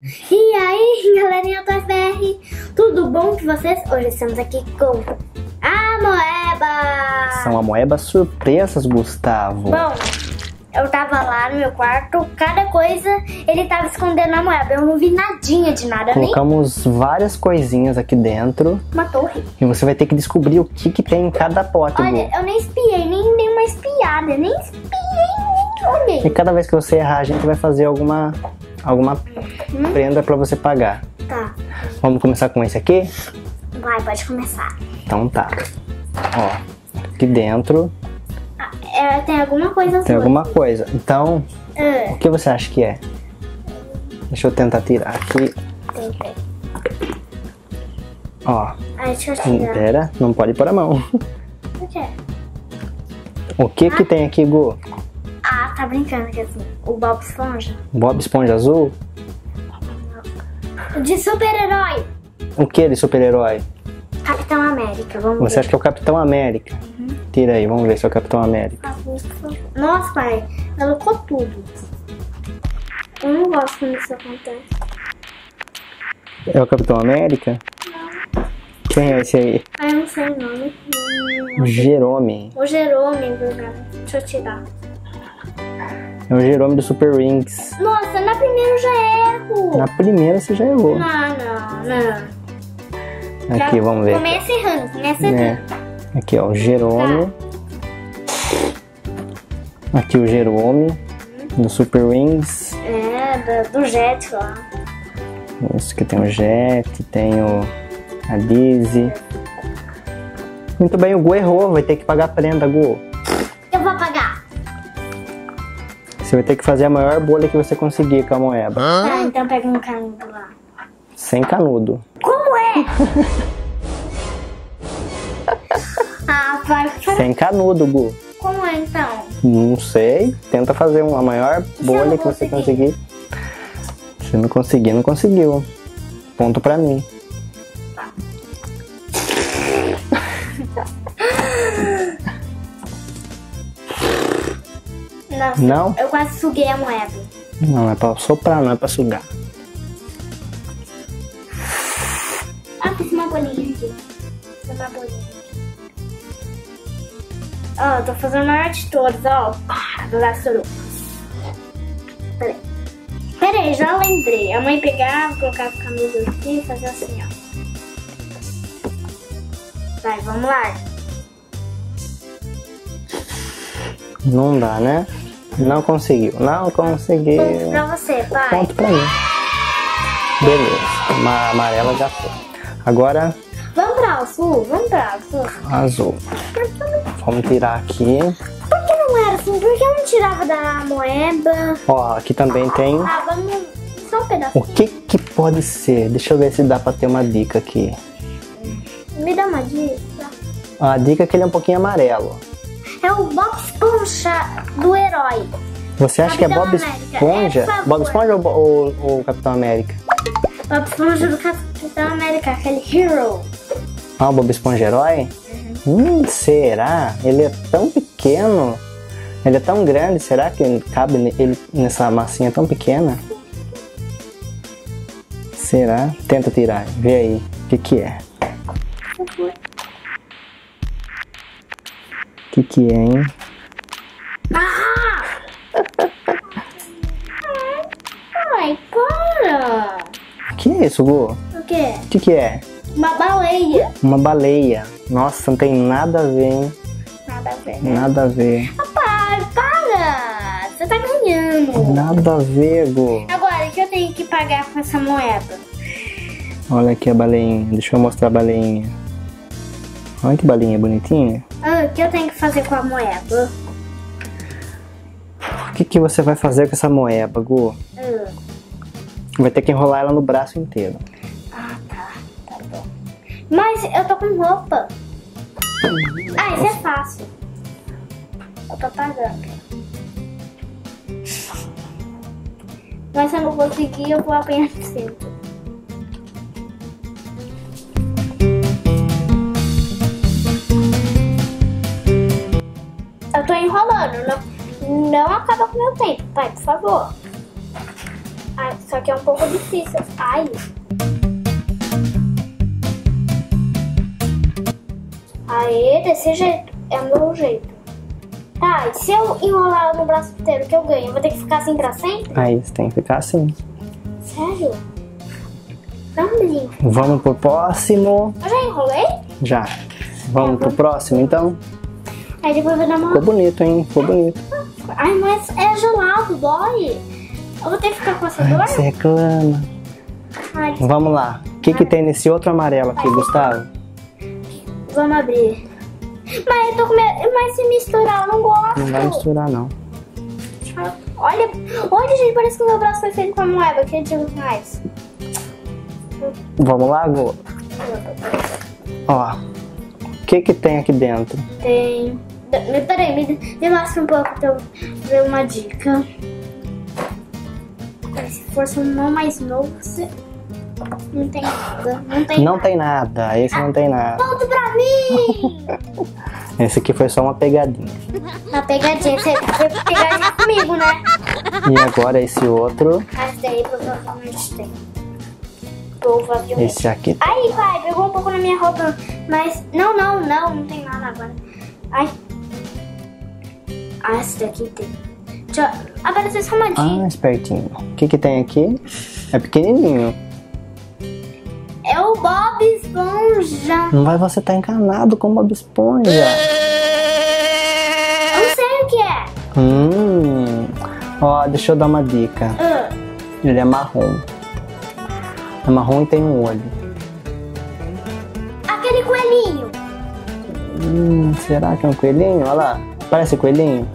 E aí, galerinha do FBR, tudo bom com vocês? Hoje estamos aqui com a Moeba. São Amoeba surpresas, Gustavo. Bom, eu tava lá no meu quarto, cada coisa ele tava escondendo a Moeba. Eu não vi nadinha de nada, Colocamos várias coisinhas aqui dentro. nem uma torre. E você vai ter que descobrir o que tem em cada pote, Olha, Gu. eu nem espiei, nem dei uma espiada, nem espiei, nem olhei. E cada vez que você errar, a gente vai fazer alguma prenda pra você pagar. Tá, Vamos começar com esse aqui? vai, pode começar. Então tá. Ó, aqui dentro Tem alguma coisa azul. tem alguma coisa. Então, Ah, o que você acha que é? Deixa eu tentar tirar aqui. tem. Ó, Ai, deixa eu tirar. pera, não pode pôr a mão. O que é? O que que tem aqui, Gu? Ah, tá brincando que assim, o Bob Esponja. Bob Esponja azul? De super-herói. O que de super-herói? Capitão América, vamos Você ver. acha que é o Capitão América? Tira aí, vamos ver se é o Capitão América. Nossa, pai, ela colocou tudo. Eu não gosto quando isso acontece. É o Capitão América? Quem é esse aí? Ah, eu não sei o nome. O Jerome. O Jerome, cara. Deixa eu tirar. É o Jerome do Super Rings. Nossa, na primeira eu já erro. Na primeira você já errou. Não. Aqui, vamos ver. Começa errando, É. Aqui, ó, o Jerome. Aqui o Jerome do Super Rings. Do Jet lá. Isso que tem o Jet, tem a Dizzy. Muito bem, o Gu errou. Vai ter que pagar a prenda, Gu. Eu vou apagar. Você vai ter que fazer a maior bolha que você conseguir com a Moeba. Tá, então pega um canudo lá. Sem canudo. Como é? Ah, pai, Sem canudo, Gu. como é então? Não sei. Tenta fazer a maior bolha não que você conseguir? conseguir. Se não conseguir, não conseguiu. Ponto pra mim. Nossa, Não? eu quase suguei a moeda. Não, é pra soprar, não é pra sugar. Ah, fiz uma bolinha aqui. Fiz uma bolinha aqui. Ó, tô fazendo a maior de todas, ó. Pá, do Laçuru. Peraí, já lembrei. A mãe pegava, colocava o canudo aqui e fazia assim, ó. Vai, vamos lá. Não dá, né? Não conseguiu. Não conseguiu. Ponto pra você, pai. Ponto pra mim. Beleza. Uma amarela já foi. Agora, Vamos pra azul, vamos pra azul. azul. Vamos tirar aqui. Por que não era assim? Por que eu não tirava da moeba? Ó, aqui também tem. Ah, vamos só um pedaço. O que que pode ser? Deixa eu ver se dá pra ter uma dica aqui. Me dá uma dica. A dica é que ele é um pouquinho amarelo. É o Bob Esponja do herói. Você acha que é Capitão Bob América, Esponja? por favor. Bob Esponja ou Capitão América? Bob Esponja do Capitão América, aquele hero. Ah, o Bob Esponja herói? Será? Ele é tão pequeno. Ele é tão grande. Será que cabe ele nessa massinha tão pequena? Será? Tenta tirar. Vê aí. O que é? O que é, hein? Ai, para! O que é isso, Gu? O quê? O que é? Uma baleia. Uma baleia. Nossa, não tem nada a ver, hein? Nada a ver, né? Nada a ver. Pai, para! Você tá ganhando. Nada a ver, Gu. Agora, o que eu tenho que pagar com essa moeda? Olha aqui a baleinha. Deixa eu mostrar a baleinha. Olha que baleinha bonitinha. Ah, o que eu tenho que fazer com a moeda? O que você vai fazer com essa moeba, Gu? Vai ter que enrolar ela no braço inteiro. Ah, tá. Tá bom. Mas eu tô com roupa. Ah, isso é fácil. Eu tô pagando. Mas se eu não conseguir, eu vou apanhar de sempre. Eu tô enrolando. Não acaba com o meu tempo, pai, por favor. Ai, só que é um pouco difícil. Ai. Aê, desse jeito. É o meu jeito. Tá, e se eu enrolar no braço inteiro, que eu ganho? Eu vou ter que ficar assim pra sempre? Aí você tem que ficar assim. Sério? Não brinca. Vamos pro próximo. Eu já enrolei? Já. Vamos pro próximo, então? Aí depois vai dar uma... Ficou bonito, hein? Ficou bonito. Ai, mas é gelado, dói. Eu vou ter que ficar com essa dor? Você reclama. Ai, Vamos lá. O que que tem nesse outro amarelo aqui, Gustavo? vamos abrir. Mas eu tô com medo. Mas se misturar, eu não gosto. Não vai misturar, não. Olha, gente, parece que o meu braço foi feito com a moeda. Que digo mais. Vamos lá, Gu? Ó. O que que tem aqui dentro? Tem... Peraí, me mostra um pouco pra eu ver uma dica. Se fosse um não mais novo, você... Não tem nada. Não tem nada. Esse não tem nada. Volta pra mim! Esse aqui foi só uma pegadinha. Uma pegadinha. Você foi pegadinha comigo, né? E agora esse outro. Esse daí provavelmente tem. Provavelmente. Esse aqui. Ai, pai, pegou um pouco na minha roupa. Mas... Não tem nada agora. Ai. Ah, esse daqui tem. Agora você só uma dica. Ah, espertinho. O que que tem aqui? É pequenininho. É o Bob Esponja. Não vai você tá encanado com o Bob Esponja. Eu não sei o que é. Ó, deixa eu dar uma dica. Ele é marrom. É marrom e tem um olho. Aquele coelhinho. Será que é um coelhinho? Olha lá. Parece coelhinho.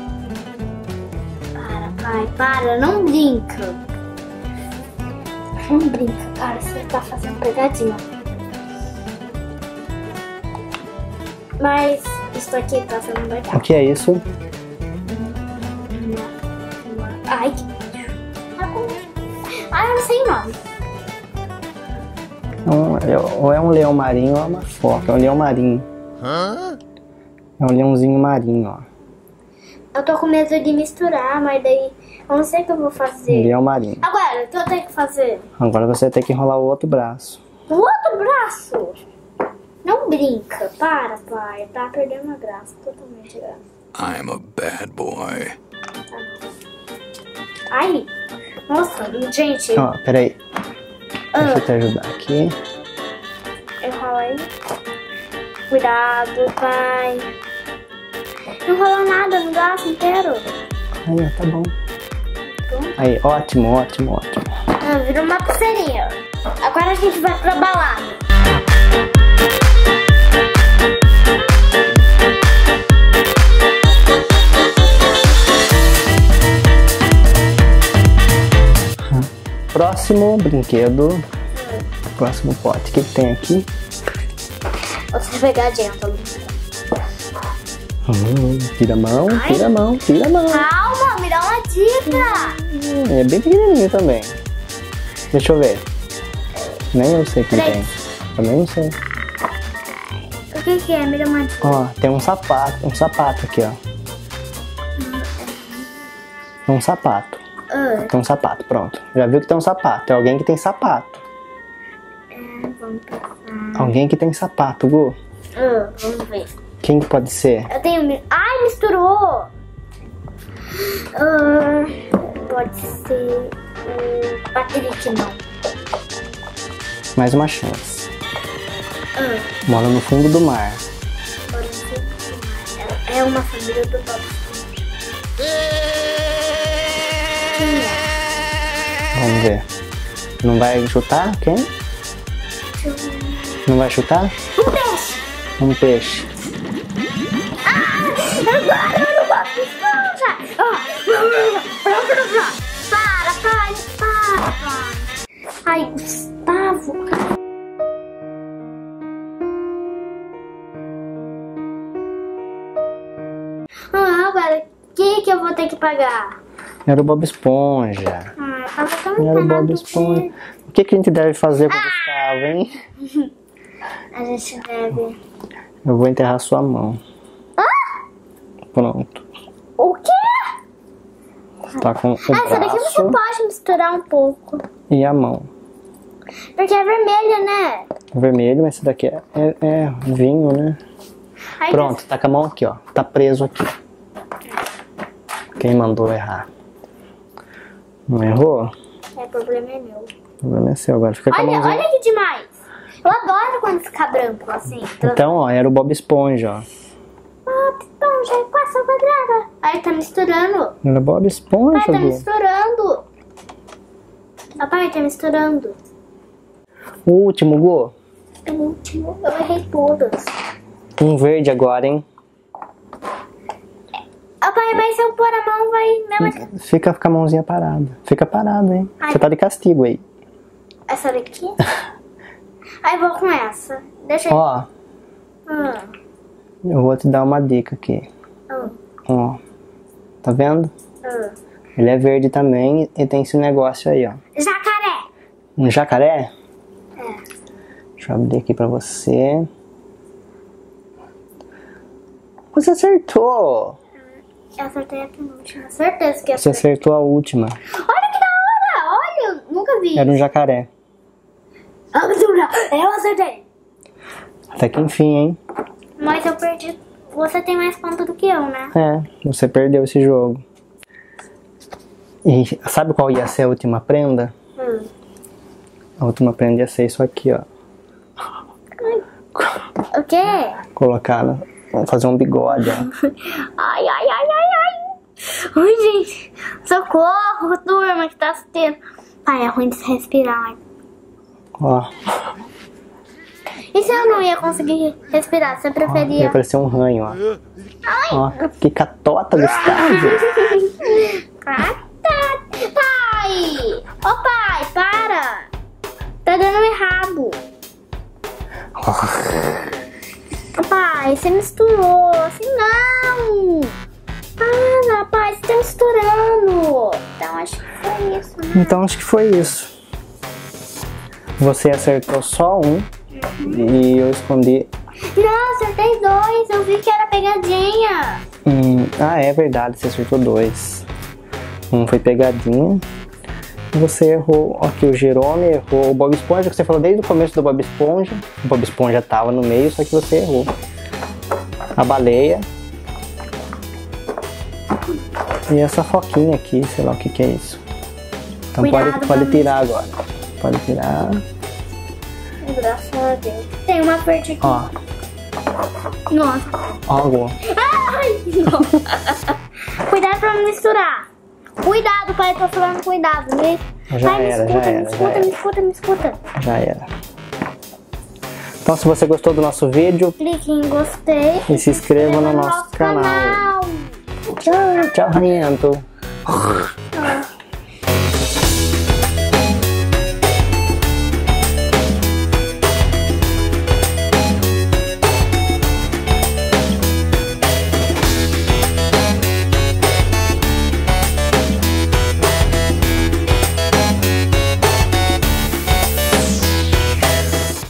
Pai, para, não brinca. Não brinca, cara, você tá fazendo pegadinha. Mas isso aqui tá sendo legal. O que é isso? Ai, que... Ai, eu não sei o nome. Ou é um leão marinho ou é uma foca. É um leão marinho. É um leãozinho marinho, ó. Eu tô com medo de misturar, mas daí eu não sei o que eu vou fazer. Leão marinho. Agora, o que eu tenho que fazer? Agora você tem que enrolar o outro braço. O outro braço? Não brinca. Para, pai. Tá perdendo a graça. Totalmente a graça. I'm a bad boy. Ai. Nossa, gente. Ó, peraí. Deixa eu te ajudar aqui. Enrola aí. Cuidado, pai. Não rolou nada no braço inteiro. Aí, ó, tá bom. Aí, ótimo, ótimo, ótimo. Virou uma pulseirinha. Agora a gente vai pra balada. Próximo brinquedo. Próximo pote. O que tem aqui? Outra pegadinha, tá bom? Tira a mão, tira a mão, tira a mão. Calma, me dá uma dica. É bem pequenininho também. Deixa eu ver. Nem eu sei o que tem. Também não sei. O que é? Me dá uma dica. Ó, tem um sapato aqui, ó. Tem um sapato. Tem um sapato, pronto. Já viu que tem um sapato. É alguém que tem sapato. Vamos pensar. Alguém que tem sapato, Gu. Vamos ver. Quem que pode ser? Eu tenho... Ai, misturou! Pode ser o Patrick, não. Mais uma chance. Mora no fundo do mar. É uma família do Bob. Quem é? Vamos ver. Não vai chutar? Quem? Não vai chutar? Um peixe! Um peixe. Agora eu não posso esponja! Para, pai! Ai, Gustavo! Agora, o que eu vou ter que pagar? Era o Bob Esponja. Tava tão Era o Bob enganado. Esponja. O que que a gente deve fazer com o Gustavo, hein? A gente deve... Eu vou enterrar sua mão. Pronto. O quê? Tá com o essa daqui você braço pode misturar um pouco. e a mão. Porque é vermelha, né? Vermelho, mas esse daqui é vinho, né? Aí Pronto, tá com a mão aqui, ó. Tá preso aqui. Quem mandou errar? Não errou? o problema é meu. O problema é seu. Agora fica com a mãozinha. Olha que demais. Eu adoro quando fica branco, assim. Então, ó, era o Bob Esponja, ó. Então, já passou quadrada. Aí tá misturando. Era o Bob Esponja, Pai, tá Gu. misturando. Papai, tá misturando. O último, Gu. O último, eu errei todas. Um verde agora, hein? Papai, mas se eu pôr a mão, vai... Fica com a mãozinha parada. Fica parado, hein? Ai. Você tá de castigo aí. Essa daqui? Aí vou com essa. Deixa eu... Ó, eu vou te dar uma dica aqui. Ó, tá vendo? Ele é verde também e tem esse negócio aí, ó. Jacaré. Um jacaré? É. Deixa eu abrir aqui pra você. Você acertou! Eu acertei a penúltima. Certeza que eu Você acertei. acertou a última. Olha que da hora! Olha, eu nunca vi. Era um jacaré. Eu acertei. Até que enfim, hein? Mas eu perdi. Você tem mais ponto do que eu, né? É, você perdeu esse jogo. E sabe qual ia ser a última prenda? A última prenda ia ser isso aqui, ó. O quê? Colocar, vamos fazer um bigode, ó. Ai. Ai, gente. Socorro, turma, que tá tendo. Pai, é ruim de se respirar. Ó, E se eu não ia conseguir respirar? Você ia preferia? parecer um ranho, ó. Ó, que catota, Gustavo. Pai! Ô pai, para! Tá dando errado. Pai, você misturou. Assim não! Para, pai, você tá misturando. Então acho que foi isso, né? Então acho que foi isso. Você acertou só um e eu escondi. Não, acertei dois. Eu vi que era pegadinha. É verdade, você acertou dois. Um foi pegadinha. Você errou aqui o Jerome, errou o Bob Esponja, que você falou desde o começo do Bob Esponja. O Bob Esponja tava no meio, só que você errou. A baleia. E essa foquinha aqui, sei lá o que é isso. Então Cuidado, pode vamos. tirar agora. Pode tirar. Graças a Deus. Tem uma verde aqui. Ó, Nossa. ó, Gu. Ai, não. Cuidado pra não misturar. Cuidado, pai, tô falando cuidado, né? Já Pai, era, me escuta. Já era. Então se você gostou do nosso vídeo, Clique em gostei. e se inscreva no nosso canal. canal. Tchau, tchau, Rainha.